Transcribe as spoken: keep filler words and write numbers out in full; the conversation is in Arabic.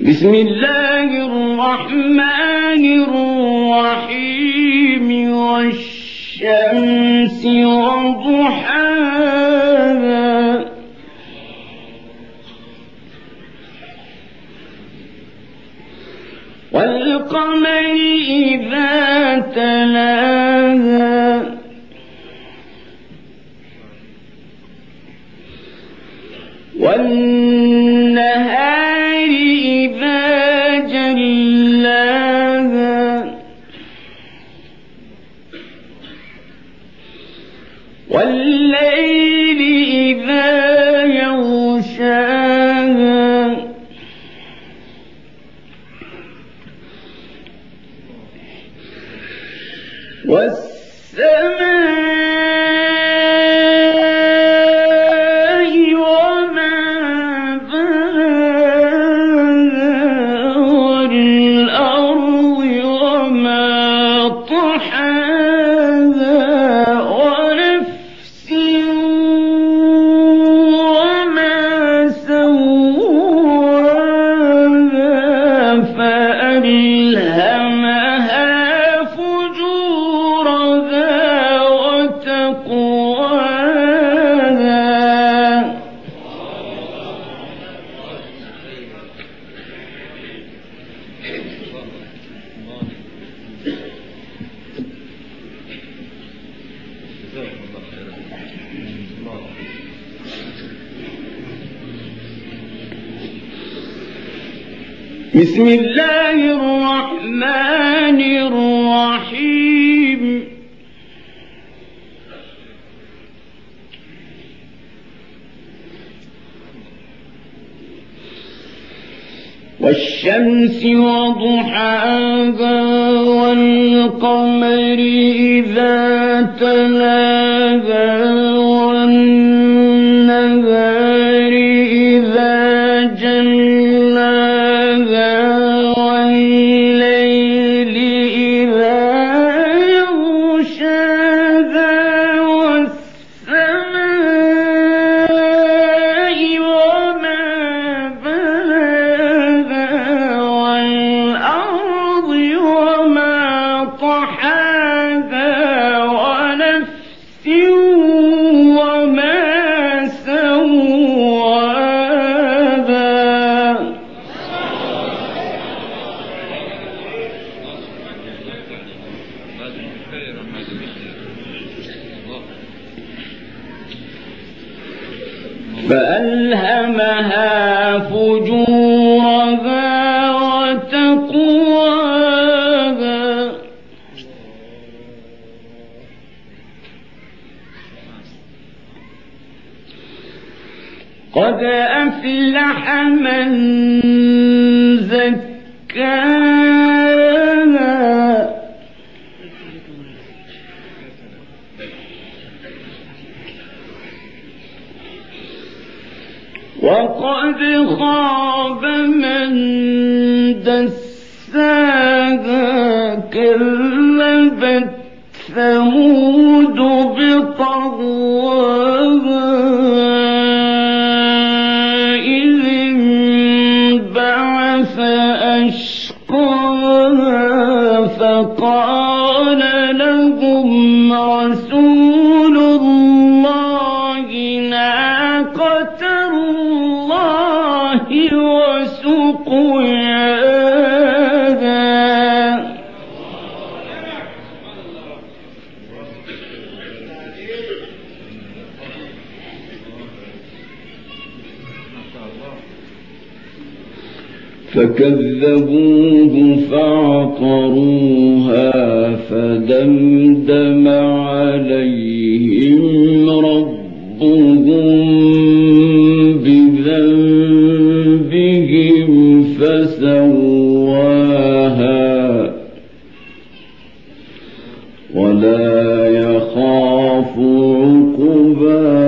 بسم الله الرحمن الرحيم والشمس وضحاها والقمر إذا تلاها والنهار إذا جلاها والليل إذا يغشاها والسماء وما بناها والأرض وما طحاها ونفس وما سواها فألهمها بسم الله الرحمن الرحيم والشمس وضحاها والقمر إذا تلاها والنهار إذا جلاها والليل إذا يغشاها والسماء وما بناها والأرض وما طحاها ونفس وما سواها فألهمها فجورها وتقواها قد أفلح من زكاها وقد خاب من دساها كذبت ثمود بطغواها إذ انبعث أشقاها فقال لهم رسول الله ناقة الله وسقياها فكذبوه فعقروها فدمدم عليهم ربهم بذنبهم فسواها ولا يخاف عقباها